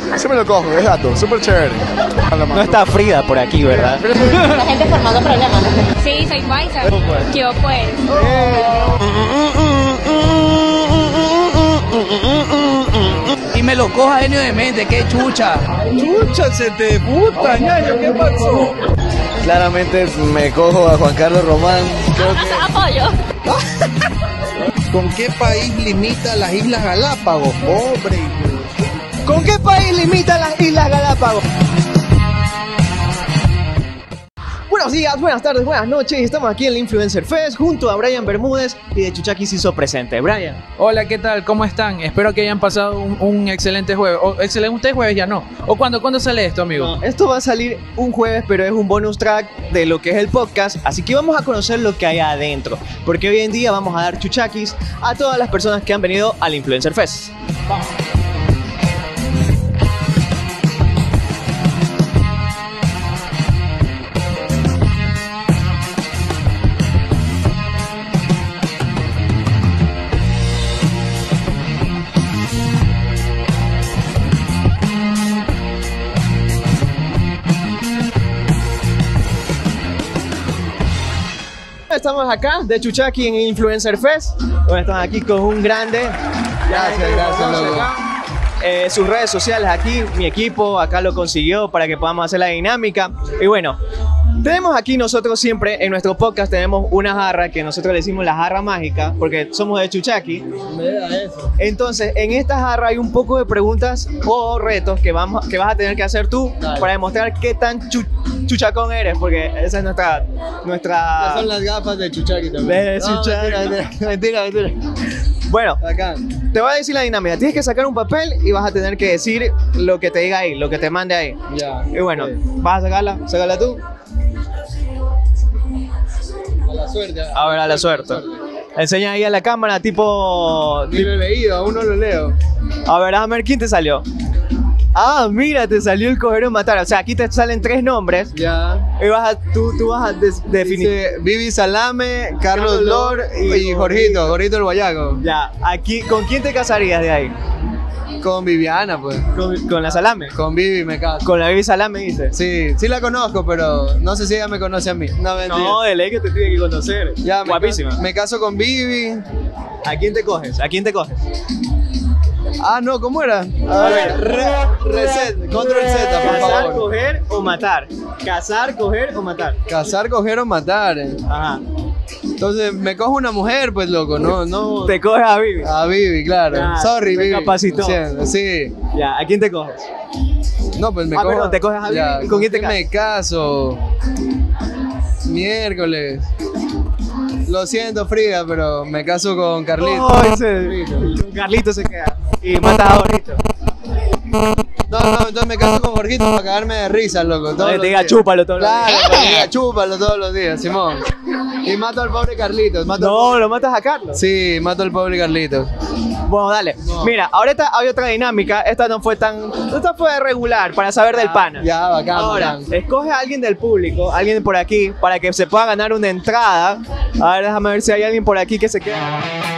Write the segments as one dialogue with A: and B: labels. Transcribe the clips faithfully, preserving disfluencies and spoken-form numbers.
A: Sí me lo cojo, es gato, súper chévere.
B: No está Frida por aquí, ¿verdad?
C: La gente formando problemas. Sí, soy paisa. Yo pues.
D: Y me lo coja genio de mente, qué chucha.
E: Chucha, se te puta, ñaño, ¿qué pasó?
F: Claramente me cojo a Juan Carlos Román. Creo que...
C: Apoyo.
E: ¿Con qué país limita las Islas Galápagos? Pobre.
B: ¿Con qué país limita las Islas Galápagos? Buenos días, buenas tardes, buenas noches. Estamos aquí en el Influencer Fest junto a Brian Bermúdez y de Chuchaki se hizo presente. Brian.
D: Hola, ¿qué tal? ¿Cómo están? Espero que hayan pasado un, un excelente jueves. O, excelente jueves ya no. ¿O cuándo, cuándo sale esto, amigo?
B: No, esto va a salir un jueves, pero es un bonus track de lo que es el podcast. Así que vamos a conocer lo que hay adentro. Porque hoy en día vamos a dar chuchakis a todas las personas que han venido al Influencer Fest. Vamos. Estamos acá de Chuchaki en Influencer Fest. Bueno, estamos aquí con un grande.
E: Gracias, gracias, loco.
B: Eh, sus redes sociales aquí, mi equipo acá lo consiguió para que podamos hacer la dinámica. Y bueno, tenemos aquí nosotros siempre en nuestro podcast tenemos una jarra que nosotros le decimos la jarra mágica porque somos de Chuchaki. Entonces, en esta jarra hay un poco de preguntas o retos que, vamos, que vas a tener que hacer tú Dale. para demostrar qué tan chu chuchacón eres, porque esa es nuestra... nuestra...
E: Esas son las gafas de Chuchaki también.
B: De Chuchaki.
E: No, mentira, mentira, mentira.
B: Bueno,
E: Acá.
B: te voy a decir la dinámica. Tienes que sacar un papel y vas a tener que decir lo que te diga ahí, lo que te mande ahí.
E: Ya.
B: Y bueno,
E: Sí.
B: vas a sacarla, sácala tú.
E: A la suerte.
B: A ver, a la suerte. Enseña ahí a la cámara, tipo...
E: Ni lo he leído, aún no lo leo.
B: A ver, a ver, ¿quién te salió? Ah, mira, te salió el coger o matar. O sea, aquí te salen tres nombres.
E: Ya.
B: Y vas a, tú, tú vas a des- definir.
E: Dice Vivi Salame, Carlos
B: Carlos
E: Lor
B: Lor
E: y,
B: y
E: Jorgito, Jorgito el Guayaco.
B: Ya, aquí, ¿con quién te casarías de ahí?
E: Con Viviana, pues.
B: Con, con la Salame.
E: Con Vivi me caso.
B: Con la Vivi Salame, dice.
E: Sí, sí la conozco, pero no sé si ella me conoce a mí. No, mentira.
B: No, de ley que te tiene que conocer.
E: Ya, me
B: Guapísima.
E: ca- Me caso con Vivi.
B: ¿A quién te coges? ¿A quién te coges?
E: Ah, no, ¿cómo era?
B: A
E: A
B: ver.
E: ver, re- reset, control Z, por
B: Casar,
E: favor.
B: coger o matar. Casar, coger o matar.
E: Casar, coger o matar. eh.
B: Ajá.
E: Entonces, me cojo una mujer, pues, loco, no, no.
B: Te coges a Vivi.
E: A Vivi, claro.
B: Ya,
E: Sorry,
B: me
E: Vivi.
B: capacitó.
E: Lo siento, Sí.
B: Ya, ¿a quién te coges?
E: No, pues me
B: Ah,
E: cojo.
B: perdón, te coges a Vivi.
E: Ya,
B: ¿Y con quién te
E: me caso? Miércoles. Lo siento, Frida, pero me caso con Carlito.
B: Oh, ese. Con Carlito se queda. Y matas a Jorgito.
E: No, no, entonces me caso con Jorgito para cagarme de risa, loco. todos
B: Que
E: los
B: te diga
E: días.
B: chúpalo todos los
E: Claro,
B: días.
E: para que diga chúpalo todos los días, Simón. Y mato al pobre Carlitos. Mato al
B: No, lo matas a Carlos.
E: Sí, mato al pobre Carlitos.
B: Bueno, dale.
E: No.
B: Mira, ahorita hay otra dinámica. Esta no fue tan. Esta fue regular para saber del pana.
E: Ya, bacán.
B: Ahora,
E: bacán.
B: escoge a alguien del público, alguien por aquí, para que se pueda ganar una entrada. A ver, déjame ver si hay alguien por aquí que se quede.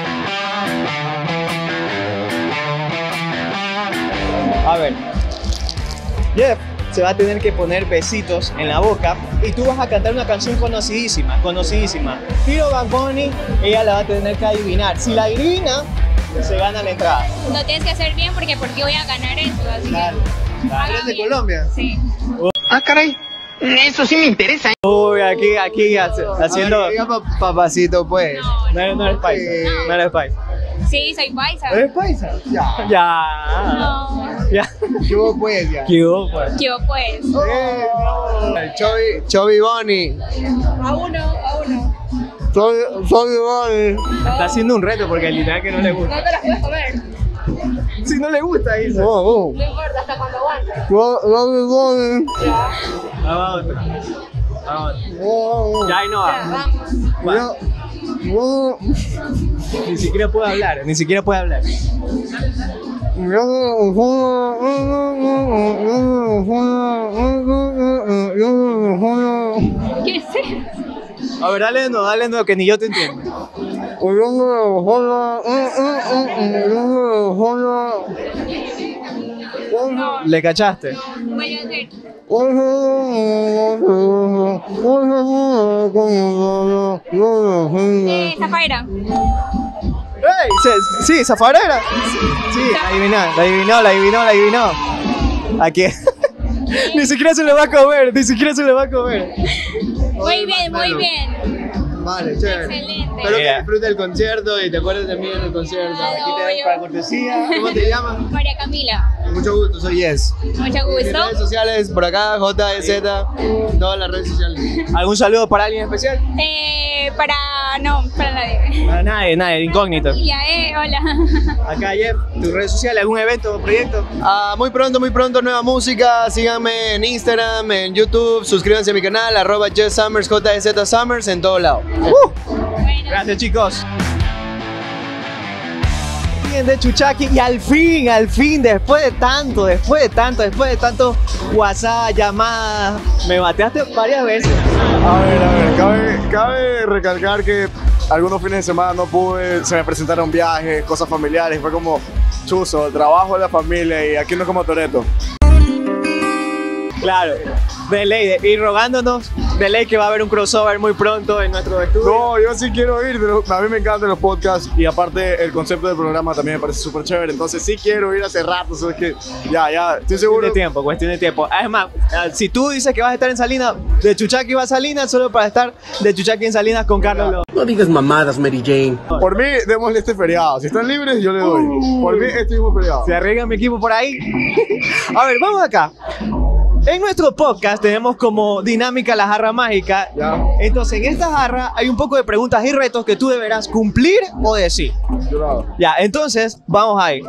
B: A ver. Jeff se va a tener que poner besitos en la boca y tú vas a cantar una canción conocidísima, conocidísima. Tiro Bad Bunny, ella la va a tener que adivinar. Si la adivina, se gana la entrada.
C: No tienes que hacer bien porque porque voy a ganar eso, así
B: Dale,
C: que.
B: dale.
E: ¿Eres de Colombia?
C: Sí.
D: Ah, caray. Eso sí me interesa.
B: Uy, aquí, aquí hace- haciendo.
E: A ver, diga pa- papacito, pues.
C: No,
B: No eres, no eres paisa.
E: No.
B: No eres paisa.
C: sí, soy paisa.
B: ¿Eres paisa?
E: Ya.
B: Ya.
C: No.
B: Ya.
E: ¿Qué hubo, pues, ya?
B: ¿Qué hubo, pues?
C: Yo pues.
E: Eh, no. Chovy, Chovy Bonnie.
C: A uno, a uno.
E: Chovy, Chovy Bonnie.
B: Está haciendo un reto porque literal que no le
C: No
B: gusta.
C: te las puedes comer.
B: Si no le gusta, dice.
E: No, no.
C: No importa hasta cuando aguante.
E: Chovy Bonnie.
C: Ya.
B: Vamos otra. Vamos otra.
E: No,
B: Ya ahí no
C: Ya,
B: va.
C: vamos.
E: no.
B: Ni siquiera puede hablar, ni siquiera puede hablar.
C: ¿Qué es eso?
B: A ver, dale de nuevo, dale de nuevo, que ni yo te entiendo.
C: No,
B: ¿Le cachaste?
C: Vuelve a hacer. Eh, Zafaira.
B: ¡Ey! Se- Sí, Zafarera. Sí, la adivinó, la adivinó, la adivinó, la adivinó. Aquí. Ni siquiera se lo va a comer, ni siquiera se lo va a comer.
C: Muy bien, muy bien.
B: Vale, chévere.
C: Excelente.
B: Espero que disfrutes el concierto y te acuerdes de mí en el concierto. Aquí te doy para cortesía. ¿Cómo te llamas?
C: María Camila.
B: Mucho gusto, soy Yes.
C: Mucho
B: Mis
C: gusto.
B: redes sociales por acá, J E Z, todas las redes sociales. ¿Algún saludo para alguien especial?
C: Eh, para. No, para nadie.
B: Para nadie, nadie, incógnito.
C: Ya, eh, hola.
B: Acá, Jeff, tus redes sociales, algún evento o proyecto.
F: Ah, muy pronto, muy pronto, nueva música. Síganme en Instagram, en YouTube. Suscríbanse a mi canal, arroba Jess Summers, J E Z Summers, en todo lado.
C: Bueno.
B: Gracias, chicos. Bien de Chuchaki y al fin, al fin, después de tanto, después de tanto, después de tanto WhatsApp, llamadas, me bateaste varias veces.
A: A ver, a ver, cabe, cabe recalcar que algunos fines de semana no pude, se me presentaron viajes, cosas familiares, fue como chuzo, el trabajo de la familia y aquí no es como Toretto.
B: Claro, de ley, de, y rogándonos de ley que va a haber un crossover muy pronto en nuestro estudio.
A: No, yo sí quiero ir, pero a mí me encantan los podcasts y aparte el concepto del programa también me parece súper chévere, entonces sí quiero ir hace rato, o sea, es que ya, ya, estoy
B: Cuestión
A: seguro.
B: de tiempo, cuestión de tiempo. Además, eh, si tú dices que vas a estar en Salinas, de Chuchaki va a Salinas solo para estar de Chuchaki en Salinas con Carlos López.
G: No digas mamadas, Mary Jane.
A: Por mí, démosle este feriado, si están libres yo le doy, por mí este mismo feriado.
B: Se arriesga mi equipo por ahí. A ver, vamos acá. En nuestro podcast tenemos como dinámica la jarra mágica.
A: Ya.
B: Entonces, en esta jarra hay un poco de preguntas y retos que tú deberás cumplir o decir.
A: Yo lo hago.
B: Ya, entonces, vamos ahí.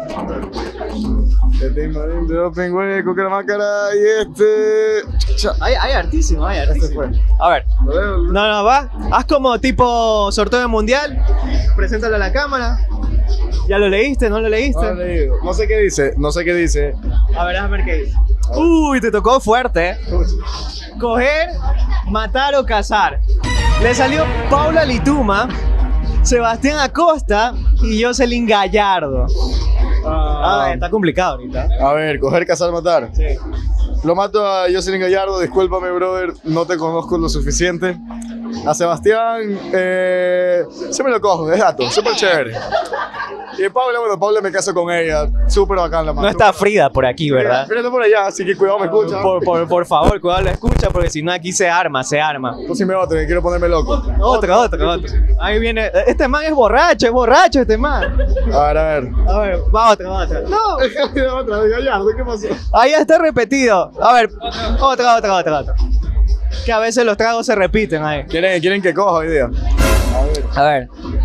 A: Este inmadín de dos pingüinos con la máscara y este... Cha-
B: Hay, hay hartísimo, hay
A: Este
B: hartísimo.
A: fue.
B: A ver.
A: Lo veo, lo-
B: No, no, va. Haz como tipo sorteo de mundial. Preséntalo a la cámara. ¿Ya lo leíste? ¿No lo leíste?
A: No lo he leído. No sé qué dice, no sé qué dice.
B: A ver, déjame ver qué dice. Uy, te tocó fuerte. ¿eh? Coger, matar o cazar. Le salió Paula Lituma, Sebastián Acosta y Jocelyn Gallardo. Ah, está complicado ahorita.
A: A ver, coger, cazar, matar.
B: Sí.
A: Lo mato a Jocelyn Gallardo, discúlpame, brother, no te conozco lo suficiente. A Sebastián, eh, sí me lo cojo, es dato, súper chévere. Y Paula, bueno, Paula me caso con ella, súper bacán la mano.
B: No está Frida por aquí, ¿verdad?
A: Mira, está por allá, así que cuidado, me escucha.
B: Por, por, por favor, cuidado, lo escucha, porque si no aquí se arma, se arma.
A: Pusime otro, que quiero ponerme loco.
B: Otro, otro, otro. Ahí viene. Este man es borracho, es borracho este man.
A: A ver, a ver.
B: A ver, va otro, va otro. No,
A: Otra de Gallardo, ¿qué pasó?
B: ahí está repetido. A ver, otra, otra, otra, otra. Que a veces los tragos se repiten ahí.
A: ¿Quieren, quieren que coja hoy día? A ver.
B: A ver.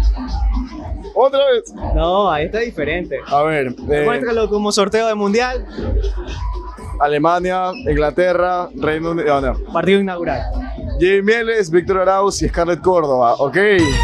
A: ¿Otra vez?
B: No, ahí está diferente.
A: A ver. eh,
B: Muéstralo como sorteo de mundial,
A: Alemania, Inglaterra, Reino Unido. No, no.
B: partido inaugural.
A: Jay Mieles, Víctor Arauz y Scarlett Córdoba, ok.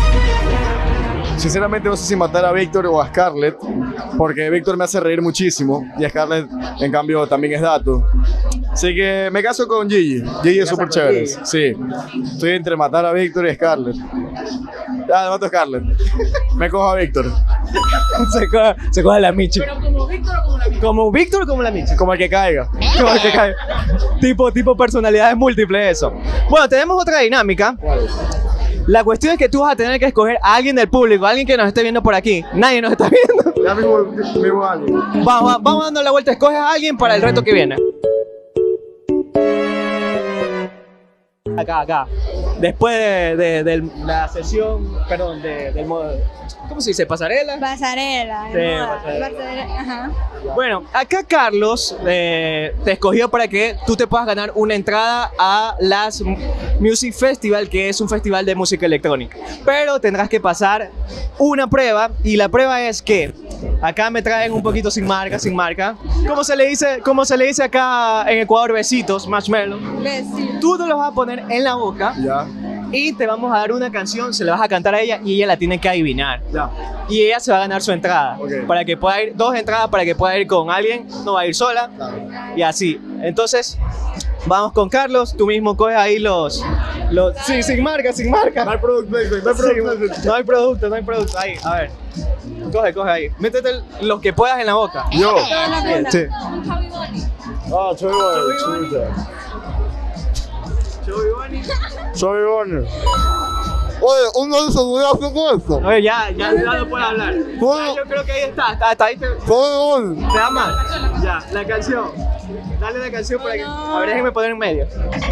A: Sinceramente no sé si matar a Víctor o a Scarlett, porque Víctor me hace reír muchísimo y Scarlett, en cambio, también es dato. Así que me caso con Gigi. Gigi es súper chévere. Sí. Estoy entre matar a Víctor y Scarlett. Ya, mato a Scarlett. Me cojo a Víctor.
B: se, coge, se coge la Michi. ¿Pero como Víctor o como la Michi? Como Víctor o como la Michi.
A: Como el que caiga.
B: Como el que cae. tipo, tipo personalidades múltiples, eso. Bueno, tenemos otra dinámica. La cuestión es que tú vas a tener que escoger a alguien del público, a alguien que nos esté viendo por aquí. Nadie nos está viendo.
A: Ya mismo, mismo alguien.
B: Vamos, vamos dando la vuelta, escoges a alguien para el reto que viene. Acá, acá. Después de, de- de la sesión, perdón, de- del modo. ¿Cómo se dice? ¿Pasarela?
C: Pasarela.
B: Sí,
C: de moda.
B: pasarela.
C: Pasarela, ajá.
B: Bueno, acá Carlos eh, te escogió para que tú te puedas ganar una entrada a las Music Festival, que es un festival de música electrónica. Pero tendrás que pasar una prueba y la prueba es que acá me traen un poquito sin marca, sin marca. ¿Cómo se le dice, cómo se le dice acá en Ecuador? Besitos, marshmallow.
C: Besito.
B: Tú te los vas a poner en la boca
A: Ya.
B: y te vamos a dar una canción, se la vas a cantar a ella y ella la tiene que adivinar.
A: Ya.
B: Y ella se va a ganar su entrada.
A: Ok.
B: Para que pueda ir, dos entradas para que pueda ir con alguien, no va a ir sola. Y así. Entonces, vamos con Carlos. Tú mismo coges ahí los. los sí, sin marca, sin marca.
A: No hay product placement, no hay
B: Sí,
A: product placement.
B: no hay producto, no hay producto. Ahí, a ver. Coge, coge ahí. Métete los que puedas en la boca.
A: Yo.
B: Sí.
A: Ah, Chubby Bunny, chuta.
B: Chubby Bunny.
A: Chubby Bunny. Oye, uno de seguridad hace con eso.
B: Oye, ya, ya, ya no puedo hablar. Ya, yo creo que ahí está, está, está ahí. Te,
A: Chubby Bunny.
B: ¿Te da más? Ya, la canción. Dale la canción para que. A ver, déjenme poner en medio.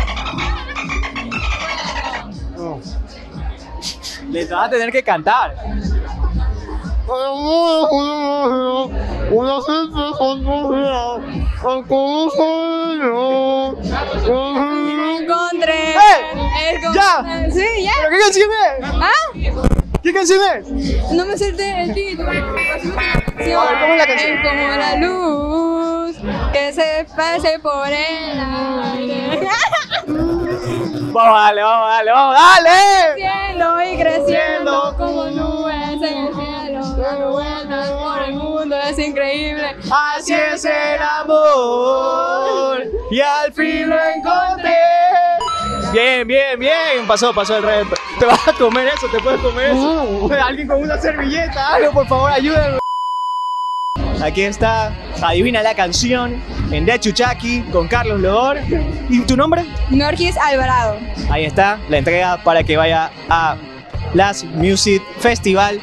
A: No.
B: Le vas a tener que cantar.
A: Una gente fantasía, como soy yo.
C: Encontré.
B: ¡Eh!
C: el con-
B: ¡Ya!
C: Sí, ya.
B: ¿Pero qué canción es?
C: ¿Ah?
B: ¿Qué canción es?
C: No me sé el título.
B: A ver, ¿cómo es la canción?
C: Es como la luz que se pase por el aire.
B: Vamos, dale, vamos, dale, vamos, dale.
C: Creciendo y creciendo como nubes en el cielo, dando vueltas por el mundo, es increíble.
B: Así es el amor y al fin lo encontré. Bien, bien, bien. Pasó, pasó el reto. ¿Te vas a comer eso? ¿Te puedes comer eso? Alguien con una servilleta, algo, por favor, ayúdame. Aquí está, adivina la canción en De Chuchaki con Carlos Lodor. ¿Y tu nombre?
C: Norquis Alvarado.
B: Ahí está, la entrega para que vaya a Last Music Festival.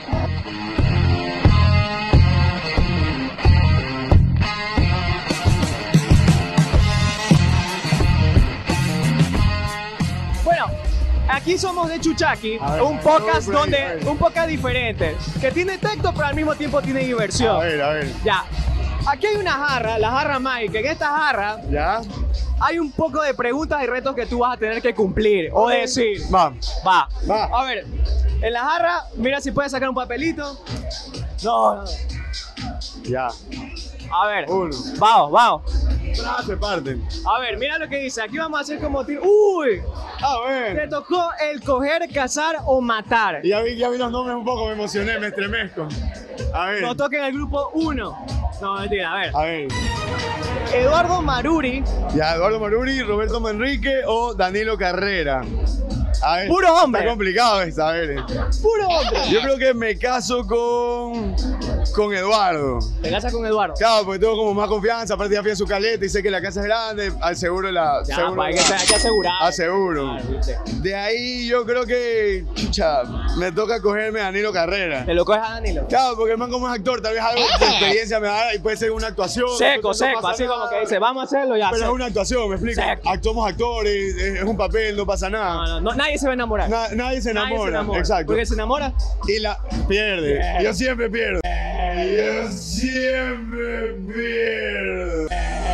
B: Bueno, aquí somos De Chuchaki,
A: A ver,
B: un podcast
A: por ahí,
B: donde
A: a ver.
B: un podcast diferente, que tiene texto pero al mismo tiempo tiene diversión.
A: A ver, a ver.
B: Ya, aquí hay una jarra, la jarra Mike. En esta jarra
A: ¿Ya?
B: hay un poco de preguntas y retos que tú vas a tener que cumplir o decir.
A: Va.
B: Va.
A: Va.
B: A ver, en la jarra, mira si puedes sacar un papelito. No, no.
A: Ya.
B: A ver,
A: Uno.
B: vamos, vamos.
A: Ah, se parten.
B: A ver, mira lo que dice. Aquí vamos a hacer como tiro. ¡Uy!
A: A
B: Te
A: ver.
B: tocó el coger, cazar o matar.
A: Ya vi, ya vi los nombres un poco, me emocioné, me estremezco. A ver.
B: Nos toca en el grupo uno. No, mentira, a ver.
A: A ver.
B: Eduardo Maruri,
A: Ya, Eduardo Maruri, Roberto Manrique o Danilo Carrera. A ver.
B: Puro hombre.
A: Está complicado esta, a ver.
B: puro hombre.
A: Yo creo que me caso con. con Eduardo.
B: Te casas con Eduardo.
A: Claro, porque tengo como más confianza, aparte ya fui a su caleta y sé que la casa es grande, al seguro la.
B: Ya,
A: seguro
B: pa, hay,
A: la-
B: que, hay que asegurar.
A: aseguro.
B: Claro, ¿viste?
A: De ahí yo creo que. Chucha, me toca cogerme a Danilo Carrera.
B: Te lo coges a Danilo.
A: Claro, porque el man como es actor, tal vez algo de experiencia me da y puede ser una actuación.
B: Seco,
A: no
B: seco,
A: pasa
B: así
A: nada.
B: como que dice, vamos a hacerlo ya.
A: Pero
B: seco.
A: es una actuación, me explico.
B: Seco.
A: Act- Somos actores, es, es un papel, no pasa nada.
B: No, no, no, nadie se va a enamorar.
A: Na- nadie se
B: Nadie
A: enamora.
B: se enamora.
A: Exacto.
B: Porque se enamora.
A: Y la pierde.
B: Bien.
A: Yo siempre pierdo. Yo siempre pierdo.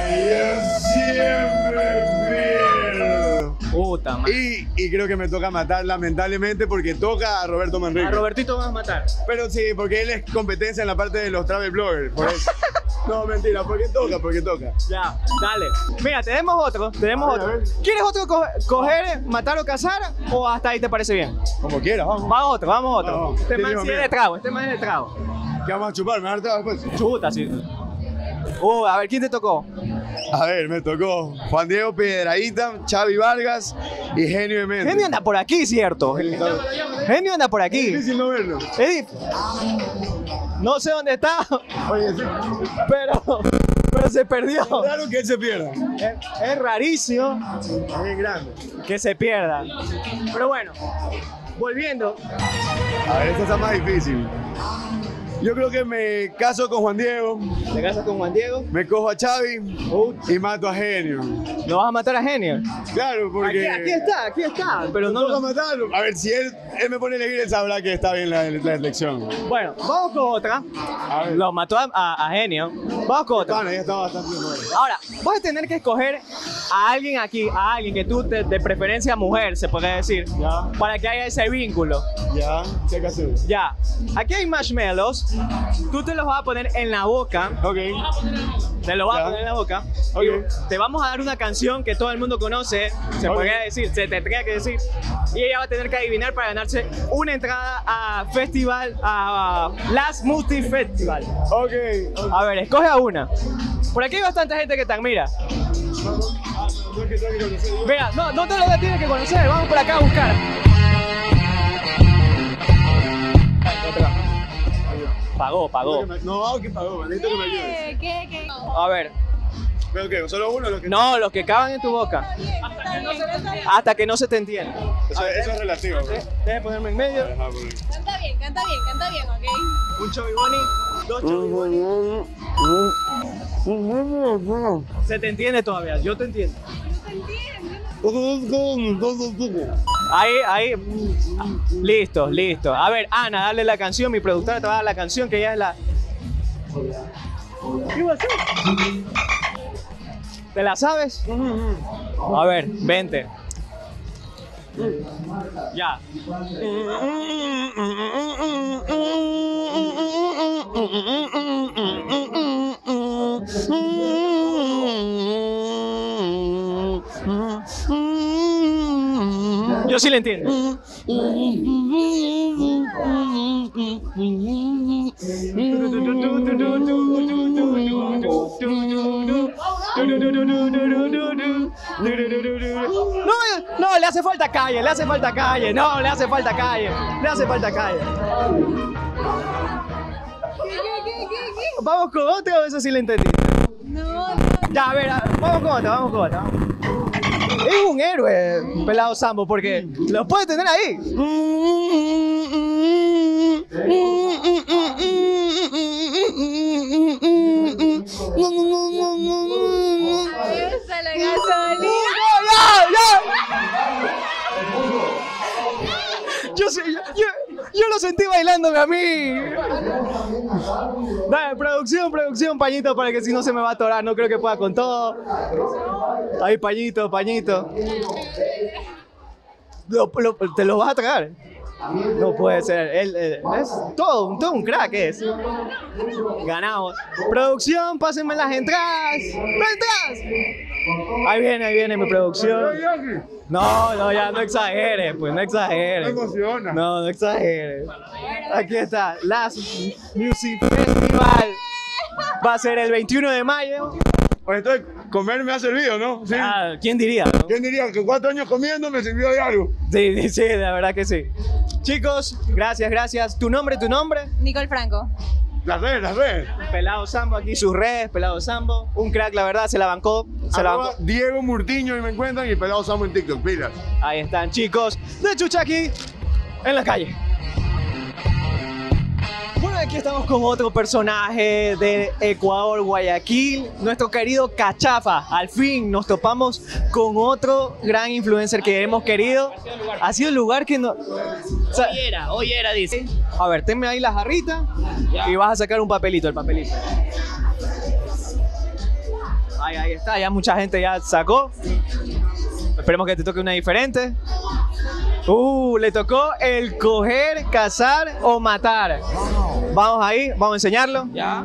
A: Yo siempre pierdo.
B: Puta madre.
A: Y, y creo que me toca matar lamentablemente porque toca a Roberto Manrique.
B: A Robertito vas a matar.
A: Pero sí, porque él es competencia en la parte de los travel bloggers. Por eso. No, mentira, porque toca, porque toca.
B: Ya, dale. Mira, tenemos otro, tenemos
A: A ver,
B: otro.
A: a ver.
B: ¿Quieres otro co- coger, matar o cazar? ¿O hasta ahí te parece bien?
A: Como quieras, vamos.
B: Vamos otro, vamos otro.
A: Vamos.
B: Este
A: Sí,
B: man
A: digo,
B: sí es
A: mira.
B: de trago, este man es de trago.
A: ¿Qué vamos a chupar? ¿Me vas a dar trago después?
B: Chuta, sí. Uh, a ver, ¿quién te tocó?
A: A ver, me tocó Juan Diego Piedradita, Xavi Vargas y Genio de Méndez.
B: Genio anda por aquí, ¿cierto? Genio anda por
A: Es
B: aquí.
A: difícil no verlo.
B: Edith. No sé dónde está,
A: Oye, sí.
B: pero, pero se perdió.
A: Claro que él se pierda.
B: Es, es rarísimo
A: Es bien grande.
B: que se pierda. Pero bueno, volviendo.
A: A ver, esta está más difícil. Yo creo que me caso con Juan Diego,
B: ¿Te casas con Juan Diego?
A: me cojo a Xavi
B: Uh,
A: y mato a Genio.
B: ¿No vas a matar a Genio?
A: Claro,
B: Aquí,
A: porque...
B: aquí está, aquí está. Pero no
A: toca
B: lo...
A: matarlo. A ver, si él, él me pone a elegir, él sabrá que está bien la, la elección.
B: Bueno, vamos con otra.
A: A ver.
B: Lo mató a, a- a Genio. Vamos con otra.
A: Pana, ya está bastante bien.
B: Ahora, vas a tener que escoger a alguien aquí, a alguien que tú, te- de preferencia mujer, se puede decir,
A: Ya.
B: para que haya ese vínculo.
A: Ya, se casó.
B: Ya, aquí hay marshmallows. Tú te los vas a poner en la boca.
A: Ok.
B: Te los vas
A: Ya.
B: a poner en la boca.
A: Ok.
B: Y te vamos a dar una canción que todo el mundo conoce. Se
A: Ok.
B: podría decir, se tendría que decir. Y ella va a tener que adivinar para ganarse una entrada a festival, a Last Multi Festival.
A: Ok.
B: A ver, escoge a una. Por aquí hay bastante gente que te admira. Mira, no, no te lo tienes que conocer. Vamos por acá a buscar. Pagó, pagó.
A: No, ¿qué pagó? Necesito que me ayudes.
C: ¿Qué? ¿Qué? ¿Qué?
B: A ver,
A: ¿Pero qué? ¿Solo uno? Lo que...
B: No, los que caben en tu boca.
C: Está bien, está bien.
B: Hasta que no se te entienda.
A: Eso, eso es relativo. bro.
B: Déjame ponerme en medio.
A: Ajá, bro.
C: Canta bien, canta bien, canta bien, ¿ok?
B: Un Choviboni, dos Choviboni. Se te entiende todavía, yo te entiendo. Ahí, ahí. Listo, listo. A ver, Ana, dale la canción. Mi productora te va a dar la canción que ya es la. ¿Qué va a hacer? ¿Te la sabes? A ver, vente. Ya. Yo sí le entiendo. No, no, le hace falta calle, le hace falta calle, no, le hace falta calle, le hace falta calle.
C: ¿Qué, qué, qué, qué, qué?
B: Vamos con otro, eso sí le entendí.
C: No, no.
B: Ya, a ver, a- vamos con otro, vamos con otro. Es un héroe, Pelado Sambo, porque lo puede tener ahí.
C: Adiós a la gasolina.
B: ¡Ya, ya! Yo, sé- yo, yo, yo lo sentí bailándome a mí. Dale, producción, producción, pañito para que si no se me va a atorar, no creo que pueda con todo. Ahí, pañito, pañito. Lo- lo- ¿Te lo vas a tragar? No puede ser, él, él- es todo, un- todo un crack es. Ganamos. Producción, pásenme las entradas. ¡Las entradas! Ahí viene, ahí viene mi producción. No, no, ya no exageres, pues no exageres.
A: emociona.
B: No, no exageres. Aquí está, Last Music Festival. Va a ser el veintiuno de mayo.
A: Pues entonces, comer me ha servido, ¿no? Sí.
B: Ah, ¿quién diría? no?
A: ¿Quién diría que cuatro años comiendo me sirvió de algo?
B: Sí, sí, sí, la verdad que sí. Chicos, gracias, gracias. ¿Tu nombre, tu nombre?
C: Nicole Franco.
A: Las redes, las redes.
B: Pelado Sambo, aquí sus redes, Pelado Sambo. Un crack, la verdad, se la bancó. Se la
A: Arroba
B: bancó.
A: Diego Murtiño y me encuentran y Pelado Samo en TikTok, pilas.
B: Ahí están, chicos, de Chuchaki en la calle. Bueno, aquí estamos con otro personaje de Ecuador, Guayaquil, nuestro querido Cachafa. Al fin nos topamos con otro gran influencer que hemos querido. Ha sido el lugar que no... o sea,
G: Hoy era, hoy era, dice.
B: a ver, tenme ahí la jarrita y vas a sacar un papelito, el papelito. Ahí, ahí está, ya mucha gente ya sacó. Esperemos que te toque una diferente. Uh, le tocó el coger, cazar o matar. Vamos ahí, vamos a enseñarlo.
G: Ya.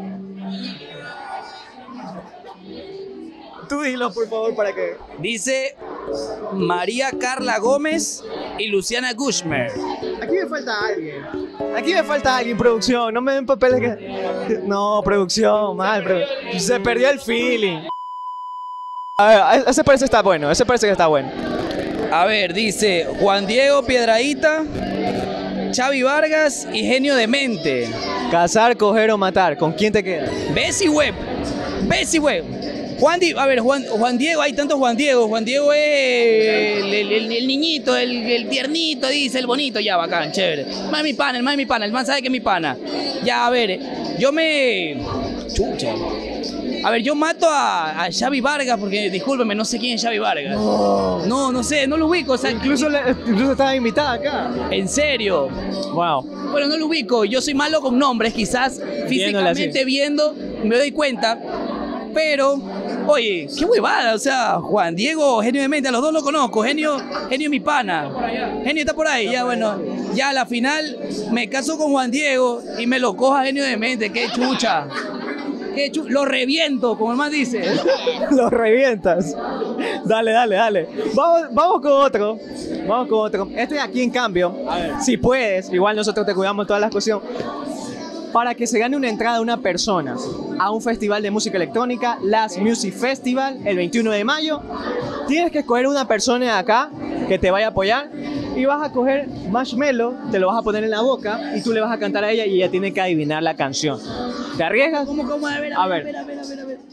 B: Tú dilo, por favor, para que...
G: Dice María Carla Gómez y Luciana Gushmer.
B: Aquí me falta alguien. Aquí me falta alguien, producción. No me den papeles que... No, producción, mal. produ- Se perdió el feeling. A ver, ese parece que está bueno, ese parece que está bueno.
G: A ver, dice Juan Diego Piedraíta, Xavi Vargas y Genio Demente.
B: Cazar, coger o matar. ¿Con quién te quedas?
G: Bessie Web. Bessie Web. Juan Di- a ver, Juan, Juan Diego, hay tantos Juan Diego. Juan Diego es el, el- el- el niñito, el, el tiernito, dice, el bonito, ya, bacán, chévere. El más mi pana, el más mi pana, el man sabe que es mi pana. Ya, a ver, yo me... Chucha. A ver, yo mato a, a Xavi Vargas porque, discúlpeme, no sé quién es Xavi Vargas. No, no sé, no lo ubico, o sea,
B: Incluso, le- incluso estaba invitada acá.
G: en serio.
B: Wow.
G: Bueno, no lo ubico, yo soy malo con nombres, quizás
B: Viéndola así.
G: físicamente viendo me doy cuenta, pero, oye, qué huevada, o sea, Juan Diego, Genio Demente, a los dos lo conozco, Genio, Genio es mi pana, Genio está por ahí, ya bueno, ya a la final me caso con Juan Diego y me lo coja Genio Demente, qué chucha, qué chu- lo reviento, como el más dice.
B: Lo revientas. Dale, dale, dale. Vamos, vamos con otro. Vamos con otro. Este de aquí, en cambio, si puedes, igual nosotros te cuidamos todas las cuestiones. Para que se gane una entrada una persona a un festival de música electrónica, Last Music Festival, el veintiuno de mayo, tienes que escoger una persona de acá que te vaya a apoyar y vas a coger marshmallow, te lo vas a poner en la boca y tú le vas a cantar a ella y ella tiene que adivinar la canción. ¿Te arriesgas?
G: ¿Cómo, cómo? A ver,
B: A
G: a ver,
B: ver.
G: a ver, a ver, a ver, a ver.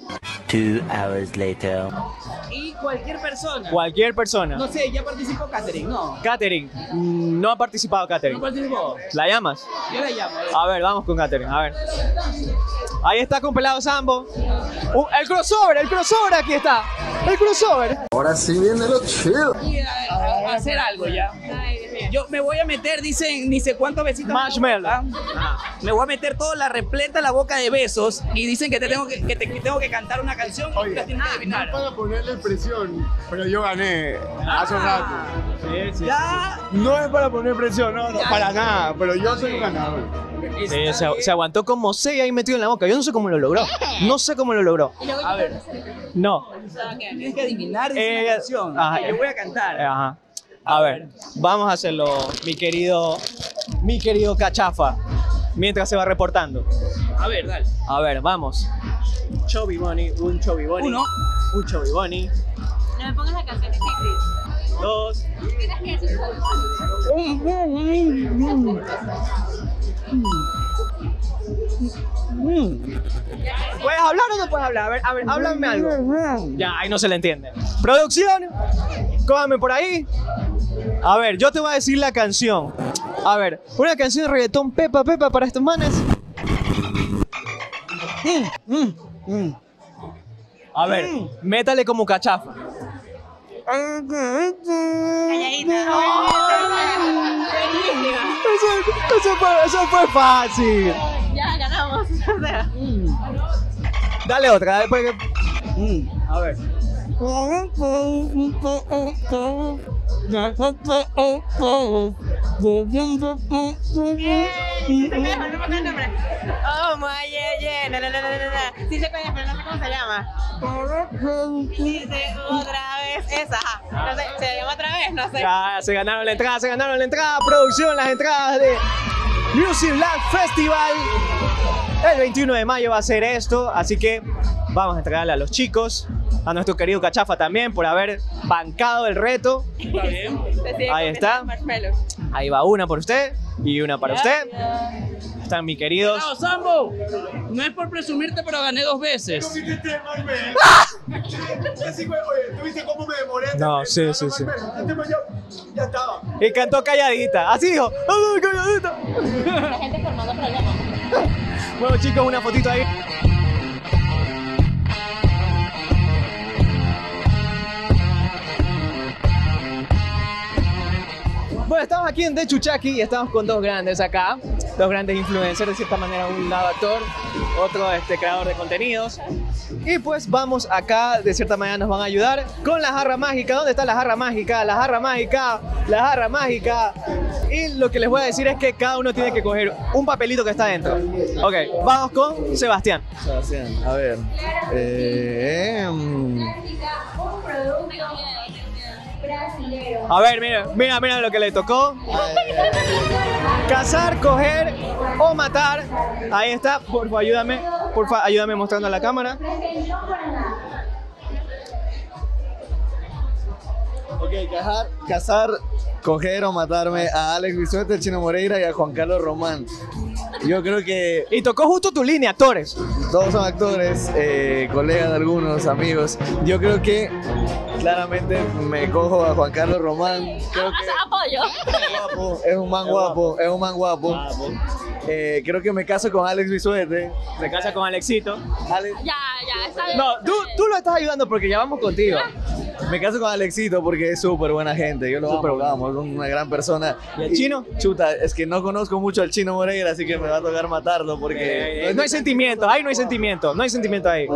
H: Two hours later.
G: Y cualquier persona.
B: Cualquier persona.
G: No sé, ya participó Catherine, ¿no?
B: Catherine. Mm, No ha participado
G: ¿No
B: Catherine.
G: participó?
B: ¿La llamas?
G: Yo la llamo.
B: A ver, vamos con Catherine. A ver. Ahí está con Pelado Sambo. Uh, el crossover, el crossover aquí está. El crossover.
A: Ahora sí viene lo chido.
G: Y a, a- a hacer algo ya. Yo me voy a meter, dicen, ni sé cuántos besitos.
B: Marshmallow.
G: Ah, Me voy a meter toda la repleta la boca de besos y dicen que te tengo que, que te que tengo que cantar una canción y la tienes que adivinar.
A: Para ponerle presión, pero yo gané hace un rato.
G: Ya.
A: No es para poner presión, no, no, para nada, pero yo soy un ganador.
B: Sí, se, se aguantó como seis ahí metido en la boca. Yo no sé cómo lo logró. No sé cómo lo logró.
G: A ver,
B: No.
G: tienes que adivinar dice
B: Eh,
G: una canción.
B: ajá.
G: Le voy a cantar.
B: Ajá. A ver, vamos a hacerlo, mi querido, mi querido Cachafa, mientras se va reportando.
G: A ver, dale.
B: A ver, vamos. Chubby Bunny, un Chubby Bunny.
G: Uno.
B: Un Chubby Bunny.
C: No me pongas la canción difícil.
B: Dos.
C: Tienes que decir
B: ¿Puedes hablar o no puedes hablar? A ver, a ver, háblame algo. Ya, ahí no se le entiende. Producción, cójame por ahí. A ver, yo te voy a decir la canción. A ver, una canción de reggaetón Pepa Pepa para estos manes. A ver, métale como Cachafa. Eso, eso fue, eso fue fácil.
C: Ya ganamos.
B: Dale otra, después que... A ver.
C: Oh, my, yeah, yeah. No, no, no, no, no, no. Sí sé cuál es, pero no sé cómo se llama. Dice otra vez esa. ajá. No sé, ¿se llama otra vez? No sé.
B: Ya, se ganaron la entrada, se ganaron la entrada. Producción, las entradas de Music Land Festival. El veintiuno de mayo va a ser esto, así que vamos a entregarle a los chicos, a nuestro querido Cachafa también por haber bancado el reto.
G: Está bien.
B: Ahí está. Ahí va una por usted y una para usted. Están mis queridos.
G: Bravo, Sambo. No es por presumirte, pero gané dos veces.
A: ¿Tuviste cómo me demoré?
B: No, sí, sí, sí.
A: Ya estaba.
B: Y cantó calladita, así dijo. ¡Ah, calladita!
C: La gente formando problemas.
B: Bueno, chicos, una fotito ahí. Bueno, estamos aquí en De Chuchaki y estamos con dos grandes acá, dos grandes influencers, de cierta manera, un lado actor, otro este, creador de contenidos. Y pues vamos acá, de cierta manera nos van a ayudar con la jarra mágica. ¿Dónde está la jarra mágica? La jarra mágica, la jarra mágica. Y lo que les voy a decir es que cada uno tiene que coger un papelito que está dentro. Ok, vamos con Sebastián.
A: Sebastián, a ver. Eh, mm,
B: A ver, mira, mira, mira lo que le tocó. Cazar, coger o matar. Ahí está, por favor, ayúdame. Por favor, ayúdame mostrando a la cámara.
A: ok, cazar, cazar, coger o matarme a Alex Bisuete, el Chino Moreira y a Juan Carlos Román. Yo creo que
B: Y tocó justo tu línea, actores.
A: todos son actores, eh, colegas de algunos, amigos. Yo creo que claramente me cojo a Juan Carlos Román. Creo que
C: Apoyo.
A: es guapo, es un man guapo, es un man guapo. Eh, creo que me caso con Alex Bisuete.
B: Se casa con Alexito.
A: Alex-
C: Ya, ya, está bien.
B: No, tú, tú lo estás ayudando porque ya vamos contigo.
A: Me caso con Alexito porque es súper buena gente. Yo lo amo, lo amo, es una gran persona.
B: ¿Y el chino?
A: Chuta, es que no conozco mucho al Chino Moreira, así que me va a tocar matarlo porque...
B: Eh, no hay sentimiento, ahí no hay sentimiento, no hay sentimiento ahí.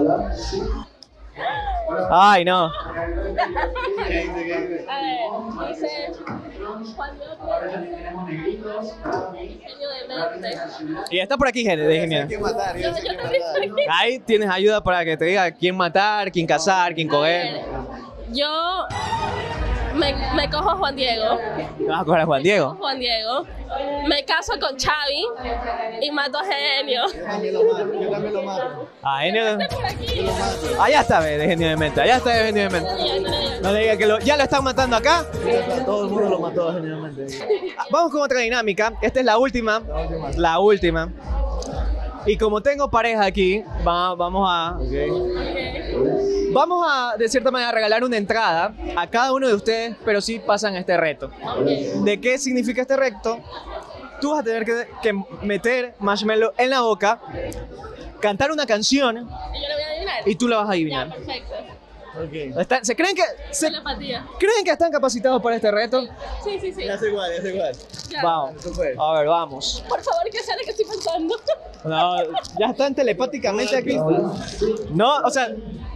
B: Ay, no.
C: A ver, dice Juan Diego genio de mente.
B: Y está por aquí, gente, de
A: Hay
B: genial.
A: que matar, yo sé
C: Yo
A: que
C: también
A: matar.
C: soy-
B: Ahí tienes ayuda para que te diga quién matar, quién cazar, quién
C: A
B: coger.
C: ver, yo me, me cojo a Juan Diego.
B: Vas a coger a Juan Diego.
C: Juan Diego. Me caso con Xavi y mato a Genio.
A: Yo también lo mato, yo también lo mato.
B: Ah, genio.
C: Por aquí.
B: Allá está, ve, de genio de mente. Allá está de genio de mente. No le diga que lo, ya lo están matando acá.
A: Todo el mundo lo mató generalmente.
B: Ah, Vamos con otra dinámica. Esta es la última. La última. Y como tengo pareja aquí, va- vamos a. Vamos a, de cierta manera, regalar una entrada a cada uno de ustedes, pero sí pasan este reto. ¿De qué significa este reto? Tú vas a tener que, que meter marshmallow en la boca, cantar una canción
I: ¿Y yo lo voy a adivinar?
B: y tú la vas a adivinar.
I: Ya, perfecto.
B: Están- ¿Se creen que se,
I: Telepatía.
B: creen que están capacitados para este reto?
I: Sí, sí, sí.
F: hace igual, hace igual.
I: Ya.
B: Vamos. A ver, vamos.
I: Por favor, que sea lo que estoy pensando.
B: No, ya están telepáticamente aquí. No, o sea,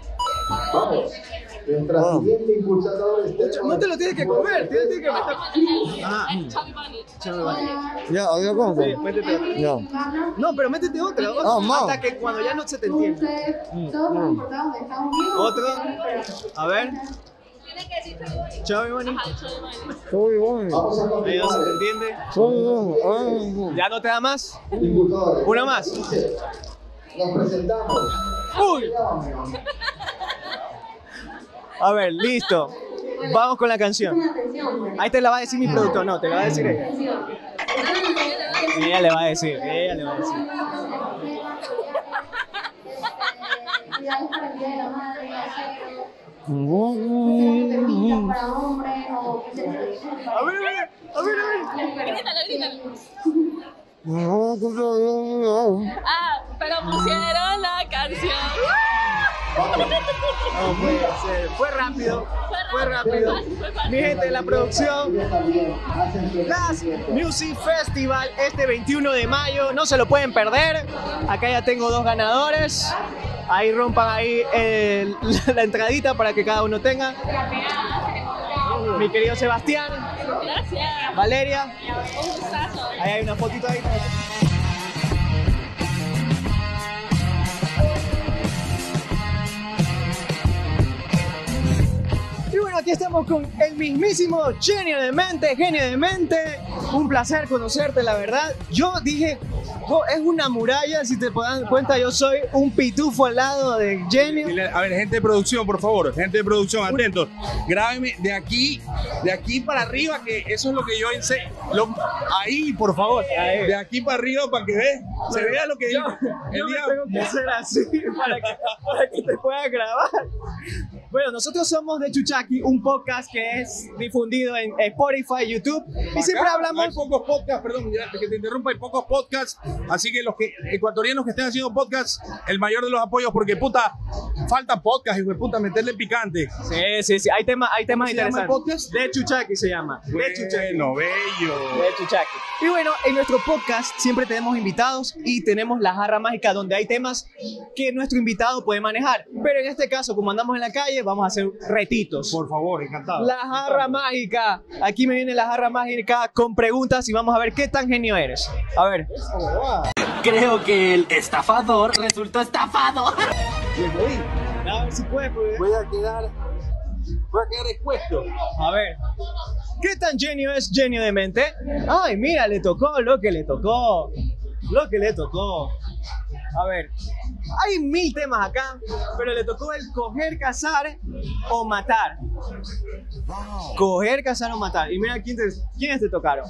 A: Mientras siguiente impulsador
B: no te lo tienes que comer, tienes que meter.
I: Ah. Chubby Bunny.
A: Ya, había como.
B: Sí, métete otra.
A: Ya.
B: No, pero métete otra. o-
A: Ah, no.
B: hasta que cuando ya no se te entiende. Otro. A ver. Chubby Bunny.
I: Ajá, Chubby Bunny.
A: Soy bueno.
B: Ahí no se te entiende.
A: Soy bueno.
B: ¿Ya no te da más?
A: Impulsadores.
B: Una más.
A: Nos presentamos.
B: ¡Uy! A ver, listo. Vamos con la canción. Ahí te la va a decir mi productor, no, te la va a decir ella. Ella le va a decir, ella le va a decir. A ver, a ver, a ver, a ver.
I: Grítalo, grítalo. Ah, pero pusieron la canción.
B: No puede ser. Fue rápido, fue rápido. Mi gente de la producción, Last Music Festival este veintiuno de mayo, no se lo pueden perder. Acá ya tengo dos ganadores. Ahí rompan ahí el- la entradita para que cada uno tenga. Mi querido Sebastián,
I: Gracias.
B: Valeria,
I: Un gustazo.
B: ahí hay una fotito ahí. Y bueno, aquí estamos con el mismísimo genio de mente, genio de mente. Un placer conocerte, la verdad. Yo dije, "Oh, es una muralla, si te dan cuenta, yo soy un pitufo al lado de genio.
J: A ver, gente de producción, por favor, gente de producción, atentos. Grábenme de aquí, de aquí para arriba, que eso es lo que yo enseño. Lo- ahí, por favor,
B: Ahí.
J: de aquí para arriba para que ve, se vea lo que
B: Yo,
J: yo.
B: yo me tengo que hacer así para que, para que te pueda grabar. Bueno, nosotros somos de Chuchaki, un podcast que es difundido en Spotify, YouTube, y siempre
J: Hay
B: hablamos.
J: pocos podcasts, perdón, ya, que te interrumpa, hay pocos podcasts, así que los que ecuatorianos que estén haciendo podcasts, el mayor de los apoyos, porque puta, falta podcast, hijo de puta, meterle picante.
B: Sí, sí, sí, hay temas, hay temas
J: ¿Cómo se llama el
B: interesantes.
J: podcast?
B: De Chuchaki se llama. De Chuchaki.
J: Bueno, bello.
B: De Chuchaki. Y bueno, en nuestro podcast siempre tenemos invitados y tenemos la jarra mágica donde hay temas que nuestro invitado puede manejar. Pero en este caso, como andamos en la calle, vamos a hacer retitos.
J: Por favor, encantado.
B: La jarra mágica. Aquí me viene la jarra mágica con preguntas y vamos a ver qué tan genio eres. A ver.
H: Creo que el estafador resultó estafado.
B: A ver si puedes, pues.
J: Voy a quedar, voy a quedar expuesto.
B: A ver. ¿Qué tan genio es genio de mente? Ay, mira, le tocó lo que le tocó. Lo que le tocó. A ver. Hay mil temas acá, pero le tocó el coger, cazar o matar. Coger, cazar o matar. Y mira quién te, quiénes te tocaron.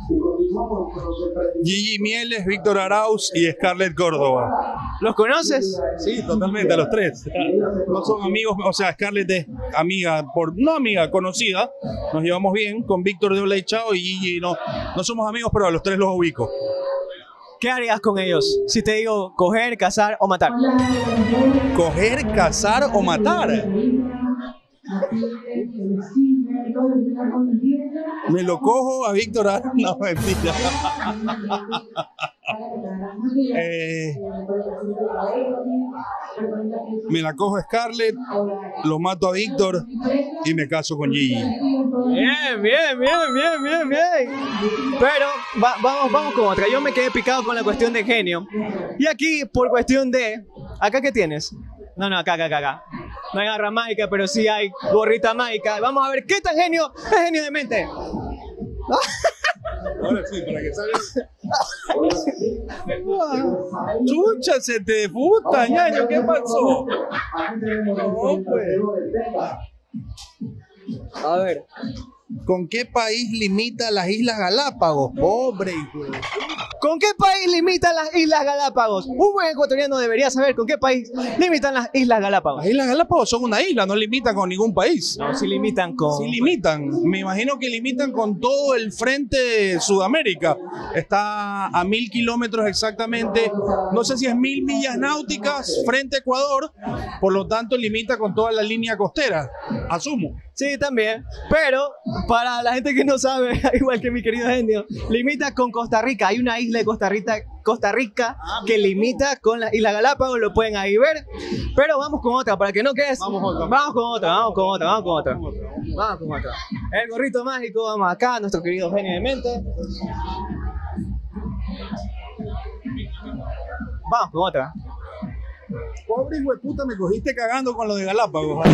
J: Gigi Mieles, Víctor Arauz y Scarlett Córdoba.
B: ¿Los conoces?
J: Sí, totalmente, a los tres. No son amigos, o sea, Scarlett es amiga, por, no amiga, conocida. Nos llevamos bien con Víctor de Olay Chao y Gigi no, no somos amigos, pero a los tres los ubico.
B: ¿Qué harías con ellos? Si te digo coger, cazar o matar.
J: Coger, cazar o matar. Me lo cojo a Víctor Arauz. No, mentira. Eh, me la cojo a Scarlett, lo mato a Víctor y me caso con Gigi.
B: Bien, bien, bien, bien, bien, bien. Pero va- vamos, vamos con otra. Yo me quedé picado con la cuestión de genio. Y aquí, por cuestión de... ¿Acá qué tienes? No, no, acá, acá, acá, acá. No hay garra mágica, pero sí hay gorrita mágica. Vamos a ver qué tan genio es genio de mente.
J: Ahora sí, para que salgas. Chucha, se te puta, ñaño, ¿qué pasó? No, pues.
B: A ver.
E: ¿Con qué país limita las Islas Galápagos? Pobre hijo.
B: ¿Con qué país limitan las Islas Galápagos? Un buen ecuatoriano debería saber con qué país limitan las Islas Galápagos.
J: Las Islas Galápagos son una isla, no limitan con ningún país.
B: No, sí limitan con...
J: Sí limitan. Me imagino que limitan con todo el frente de Sudamérica. Está a mil kilómetros exactamente. No sé si es mil millas náuticas frente a Ecuador. Por lo tanto, limita con toda la línea costera. Asumo.
B: Sí, también. Pero para la gente que no sabe, igual que mi querido Genio, limita con Costa Rica. Hay una isla de Costa Rica, Costa Rica que limita con la Isla Galápagos. Lo pueden ahí ver. Pero vamos con otra, para que no quedes. Vamos, vamos con otra, vamos con otra, vamos con otra. Vamos con otra. El gorrito mágico, vamos acá, nuestro querido Genio de mente. Vamos con otra.
J: Pobre hijueputa, me cogiste cagando con lo de Galápagos.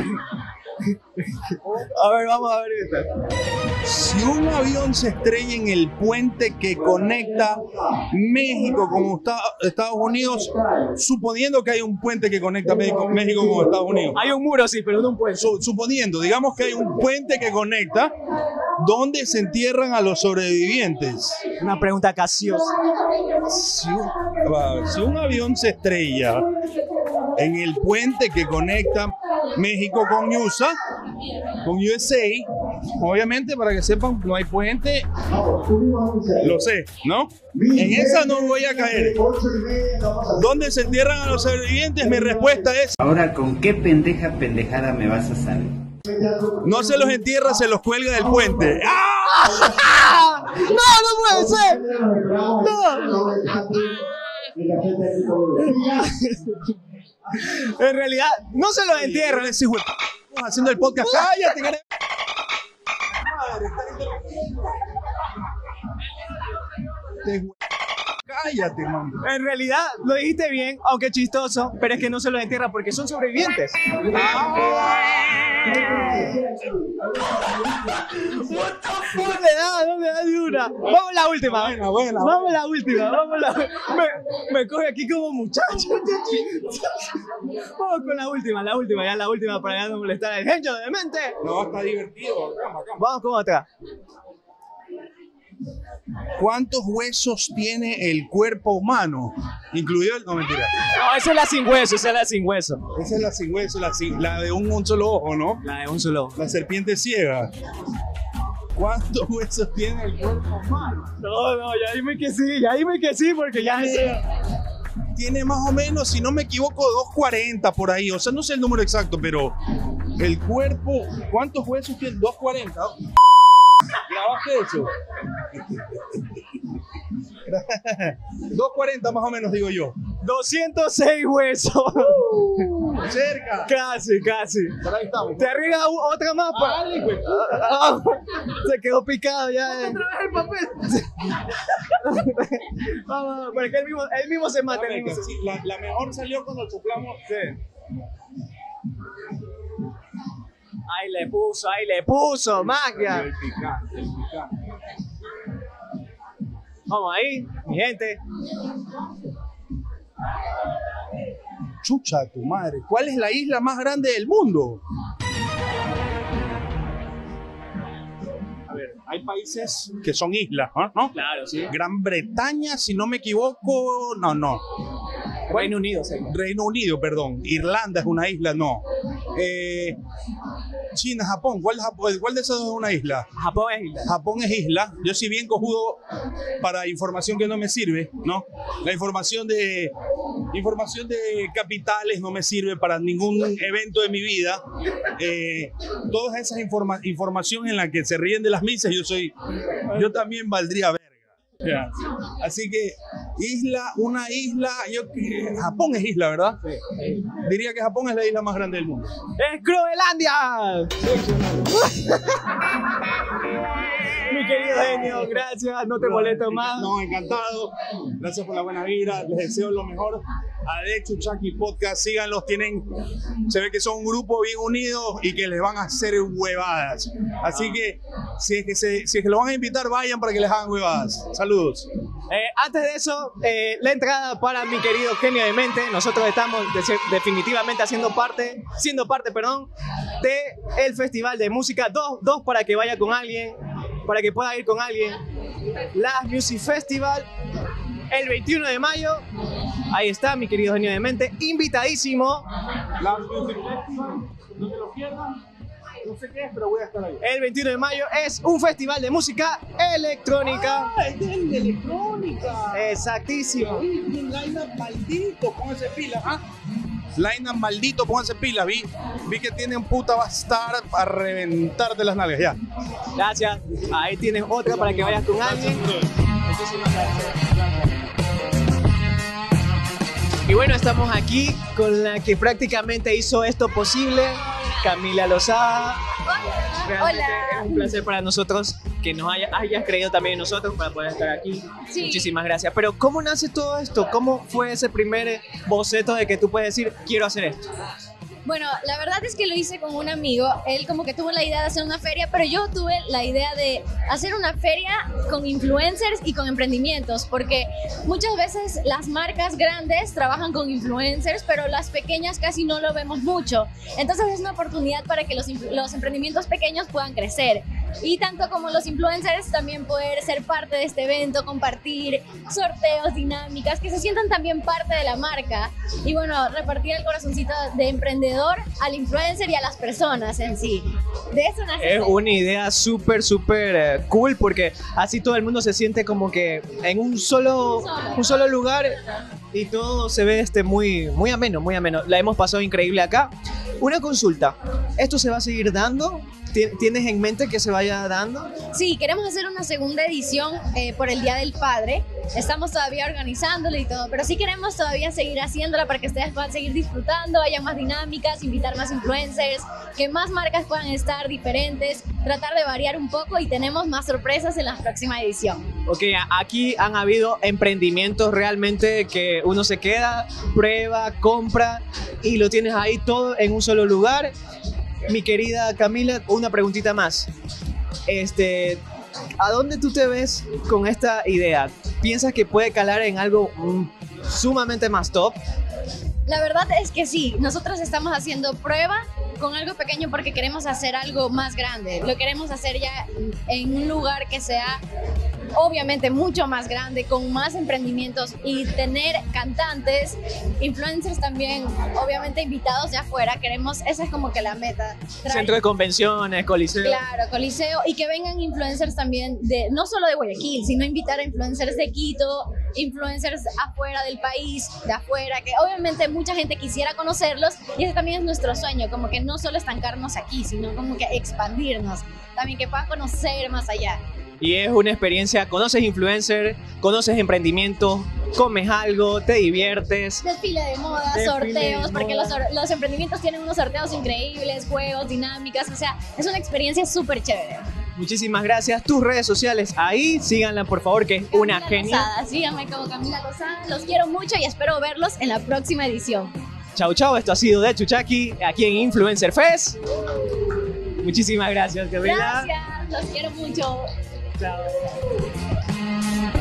B: A ver, vamos a ver esta.
J: Si un avión se estrella en el puente que conecta México con Estados Unidos, suponiendo que hay un puente que conecta México, México con Estados Unidos.
B: Hay un muro, sí, pero no un puente.
J: Su, suponiendo, digamos que hay un puente que conecta, ¿dónde se entierran a los sobrevivientes?
B: Una pregunta capciosa.
J: Si un, si un avión se estrella en el puente que conecta México con U S A, con U S A, obviamente para que sepan, no hay puente, lo sé, ¿no? En esa no voy a caer. ¿Dónde se entierran a los sobrevivientes? Mi respuesta es...
K: Ahora, ¿con qué pendeja pendejada me vas a salir?
J: No se los entierra, se los cuelga del puente. ¡Ah!
B: ¡No, no puede ser! ¡No! En realidad, no se los entierran.
J: Estamos haciendo el podcast. ¡Cállate! Madre, cállate, man.
B: En realidad, lo dijiste bien, aunque chistoso, pero es que no se los entierra porque son sobrevivientes. No le da, no le da ni una. Vamos a la última.
J: Buena, buena,
B: vamos a la última. Vamos a la... me, me coge aquí como muchacho. Vamos con la última, la última, ya la última para ya no molestar al genio de mente.
J: No, está divertido. Cama, cama.
B: Vamos con otra.
J: ¿Cuántos huesos tiene el cuerpo humano? Incluido el... No, mentira.
B: No, esa es la sin hueso, esa es la sin hueso.
J: Esa es la sin hueso, la, sin... la de un, un solo ojo, ¿no?
B: La de un solo ojo.
J: La serpiente ciega. ¿Cuántos huesos tiene el cuerpo humano?
B: No, no, ya dime que sí, ya dime que sí, porque ya...
J: Tiene más o menos, si no me equivoco, doscientos cuarenta por ahí. O sea, no sé el número exacto, pero el cuerpo... ¿Cuántos huesos tiene? doscientos cuarenta. ¿Grabaste eso? doscientos cuarenta más o menos, digo yo.
B: doscientos seis huesos.
J: Uh, cerca.
B: Casi, casi.
J: Por ahí estamos.
B: Te arriesgas otra más.
J: Ah, dale, pues.
B: Ah, se quedó picado ya.
J: Otra vez el papel.
B: Vamos, pero es que él mismo, él mismo se mata.
J: Dame, mismo se... Sí, la, la mejor salió cuando soplamos. Sí.
B: Ahí le puso, ahí le puso, magia.
J: El picante, el picante.
B: Vamos ahí, mi gente.
J: Chucha tu madre. ¿Cuál es la isla más grande del mundo? A ver, hay países que son islas, ¿no?
B: Claro, sí.
J: Gran Bretaña, si no me equivoco, no, no.
B: Reino Unido, sí.
J: Reino Unido, perdón. Irlanda es una isla, no. Eh, China, Japón. ¿Cuál, ¿Cuál de esas dos es una isla?
B: Japón es isla.
J: Japón es isla. Yo sí bien cojudo para información que no me sirve, ¿no? La información de información de capitales no me sirve para ningún evento de mi vida. Eh, todas esas informa información en la que se ríen de las misas, yo soy, yo también valdría verga. Yeah. Así que isla, una isla, yo Japón es isla, ¿verdad? Sí. Diría que Japón es la isla más grande del mundo.
B: ¡Es Groenlandia! Mi querido genio, gracias, no te molesto más.
J: No, encantado. Gracias por la buena vida, les deseo lo mejor. A De Chuchaki Podcast, síganlos, tienen, se ve que son un grupo bien unidos y que les van a hacer huevadas. Así que si es que, se, si es que lo van a invitar, vayan para que les hagan huevadas. Saludos.
B: Eh, antes de eso, eh, la entrada para mi querido genio de mente. Nosotros estamos de, definitivamente haciendo parte, siendo parte, perdón, de el festival de música. Dos, dos para que vaya con alguien, para que pueda ir con alguien. Last Music Festival el veintiuno de mayo. Ahí está, mi querido genio de mente, invitadísimo.
J: Last Music Festival, no se lo pierdan. No sé qué es, pero voy a estar ahí.
B: El veintiuno de mayo es un festival de música electrónica.
J: Ah, es de electrónica.
B: Exactísimo.
J: Un line-up maldito, pónganse pilas, ¿ah? Line-up maldito, pónganse pilas. Vi, vi que tienen puta, va a estar a reventar de las nalgas, ya.
B: Gracias. Ahí tienes otra para que vayas con alguien. Muchísimas gracias. Y bueno, estamos aquí con la que prácticamente hizo esto posible, Camila Lozada. Realmente
L: Hola.
B: es un placer para nosotros que nos haya, hayas creído también en nosotros para poder estar aquí.
L: Sí.
B: Muchísimas gracias. Pero ¿cómo nace todo esto? ¿Cómo fue ese primer boceto de que tú puedes decir, quiero hacer esto?
L: Bueno, la verdad es que lo hice con un amigo. Él como que tuvo la idea de hacer una feria, pero yo tuve la idea de hacer una feria con influencers y con emprendimientos, porque muchas veces las marcas grandes trabajan con influencers, pero las pequeñas casi no lo vemos mucho. Entonces es una oportunidad para que los, los emprendimientos pequeños puedan crecer. Y tanto como los influencers también poder ser parte de este evento, compartir sorteos, dinámicas, que se sientan también parte de la marca. Y bueno, repartir el corazoncito de emprendedor al influencer y a las personas en sí. De eso nace.
B: Es una idea súper, súper eh, cool porque así todo el mundo se siente como que en un solo, un solo lugar y todo se ve este muy, muy ameno, muy ameno. La hemos pasado increíble acá. Una consulta, ¿esto se va a seguir dando? ¿Tienes en mente que se vaya dando?
L: Sí, queremos hacer una segunda edición eh, por el Día del Padre. Estamos todavía organizándolo y todo, pero sí queremos todavía seguir haciéndola para que ustedes puedan seguir disfrutando, haya más dinámicas, invitar más influencers, que más marcas puedan estar diferentes, tratar de variar un poco y tenemos más sorpresas en la próxima edición.
B: Ok, aquí han habido emprendimientos realmente que uno se queda, prueba, compra y lo tienes ahí todo en un solo lugar. Mi querida Camila, una preguntita más. Este, ¿a dónde tú te ves con esta idea? ¿Piensas que puede calar en algo mm, sumamente más top?
L: La verdad es que sí, nosotros estamos haciendo prueba con algo pequeño porque queremos hacer algo más grande. Lo queremos hacer ya en un lugar que sea obviamente mucho más grande, con más emprendimientos y tener cantantes, influencers también, obviamente invitados de afuera. Queremos, esa es como que la meta. Traer,
B: Centro de convenciones, coliseo.
L: Claro, coliseo, y que vengan influencers también de, no solo de Guayaquil, sino invitar a influencers de Quito, influencers afuera del país, de afuera, que obviamente mucha gente quisiera conocerlos y ese también es nuestro sueño, como que no solo estancarnos aquí, sino como que expandirnos, también que puedan conocer más allá.
B: Y es una experiencia, conoces influencer, conoces emprendimiento, comes algo, te diviertes.
L: Desfile de moda,
B: Desfile
L: sorteos,
B: de
L: porque
B: moda.
L: Los, los emprendimientos tienen unos sorteos increíbles, juegos, dinámicas, o sea, es una experiencia súper chévere.
B: Muchísimas gracias. Tus redes sociales ahí, síganla por favor, que es una
L: Camila
B: genia.
L: Lozada, síganme como Camila Lozada, los quiero mucho y espero verlos en la próxima edición.
B: Chau, chau, esto ha sido de Chuchaki, aquí en Influencer Fest. Muchísimas gracias, Camila.
L: Gracias, los quiero mucho.
B: Chao.